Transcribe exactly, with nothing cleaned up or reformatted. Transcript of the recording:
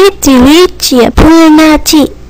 จิริเจียพูนาจิ